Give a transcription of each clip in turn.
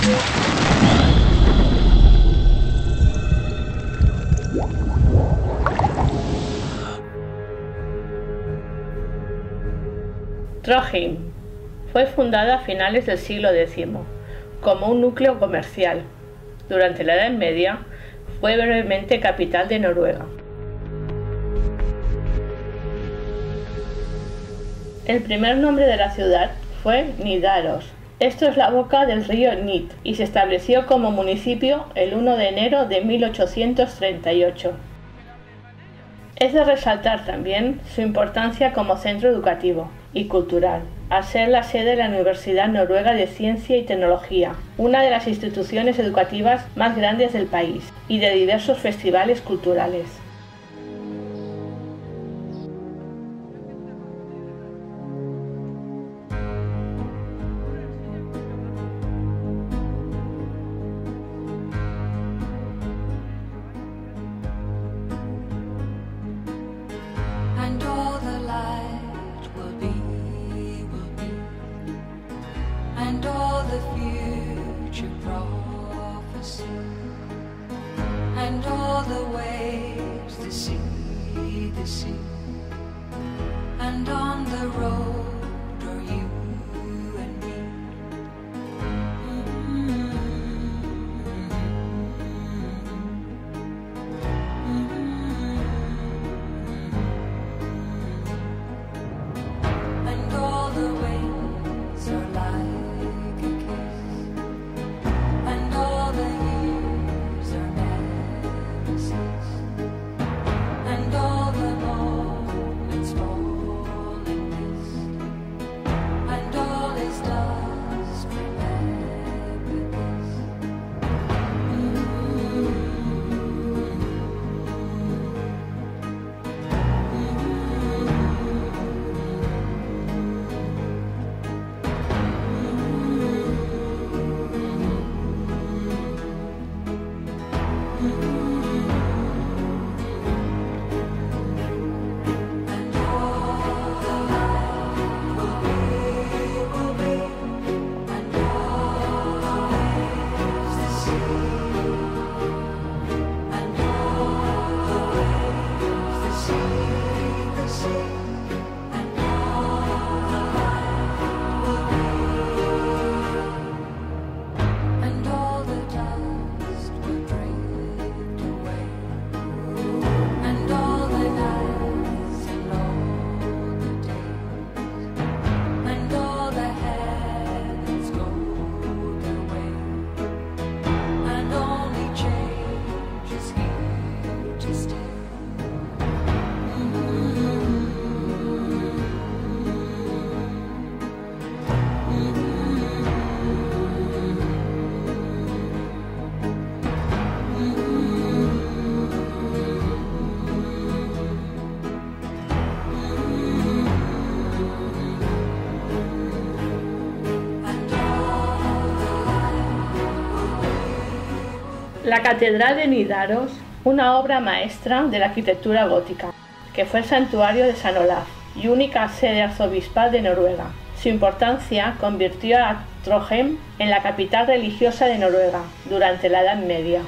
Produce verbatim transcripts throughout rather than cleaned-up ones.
Trondheim fue fundada a finales del siglo décimo como un núcleo comercial. Durante la Edad Media fue brevemente capital de Noruega. El primer nombre de la ciudad fue Nidaros. Esto es la boca del río Nid y se estableció como municipio el primero de enero de mil ochocientos treinta y ocho. Es de resaltar también su importancia como centro educativo y cultural, al ser la sede de la Universidad Noruega de Ciencia y Tecnología, una de las instituciones educativas más grandes del país, y de diversos festivales culturales. And all the waves, the sea, the sea, and on the road are you and me. Mm-hmm. Mm-hmm. And all the waves are like a kiss, and all the years are never. And all the moments fall in mist, and all is dust, remember this. Mm-hmm. La Catedral de Nidaros, una obra maestra de la arquitectura gótica, que fue el santuario de San Olaf y única sede arzobispal de Noruega. Su importancia convirtió a Trondheim en la capital religiosa de Noruega durante la Edad Media.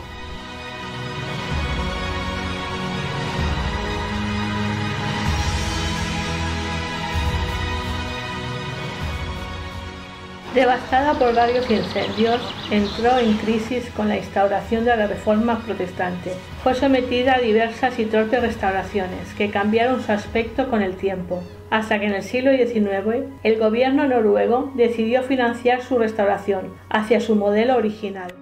Devastada por varios incendios, entró en crisis con la instauración de la Reforma Protestante. Fue sometida a diversas y torpes restauraciones que cambiaron su aspecto con el tiempo, hasta que en el siglo diecinueve el gobierno noruego decidió financiar su restauración hacia su modelo original.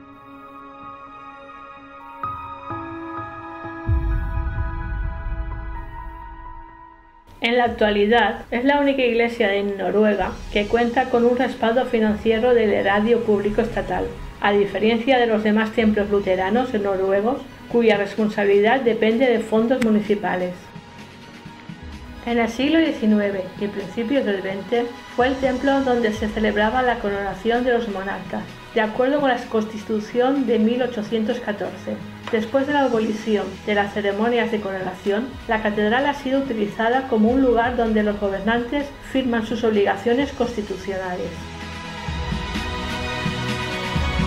En la actualidad, es la única iglesia de Noruega que cuenta con un respaldo financiero del erario público estatal, a diferencia de los demás templos luteranos noruegos, cuya responsabilidad depende de fondos municipales. En el siglo diecinueve y principios del veinte fue el templo donde se celebraba la coronación de los monarcas, de acuerdo con la Constitución de mil ochocientos catorce. Después de la abolición de las ceremonias de coronación, la catedral ha sido utilizada como un lugar donde los gobernantes firman sus obligaciones constitucionales.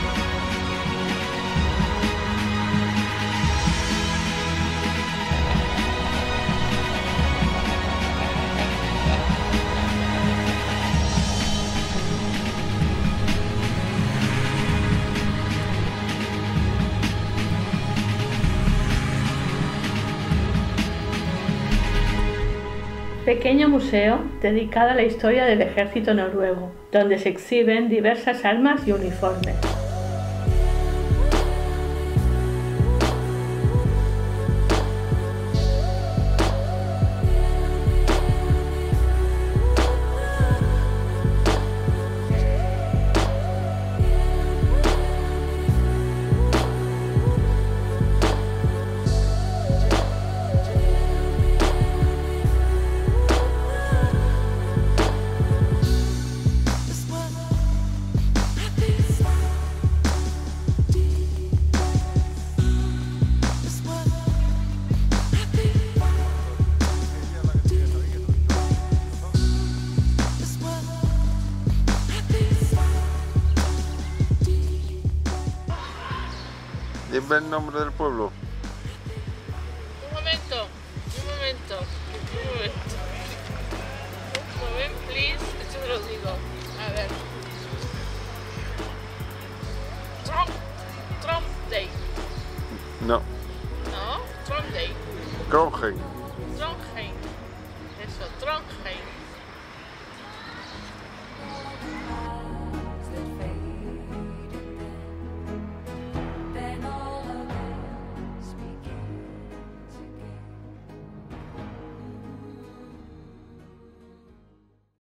pequeño museo dedicado a la historia del ejército noruego, donde se exhiben diversas armas y uniformes. Dime el nombre del pueblo. Un momento, un momento, un momento. Un momento, please. Esto te lo digo. A ver. Trump, Trump Day. No. ¿No? Trump Day. Trondheim.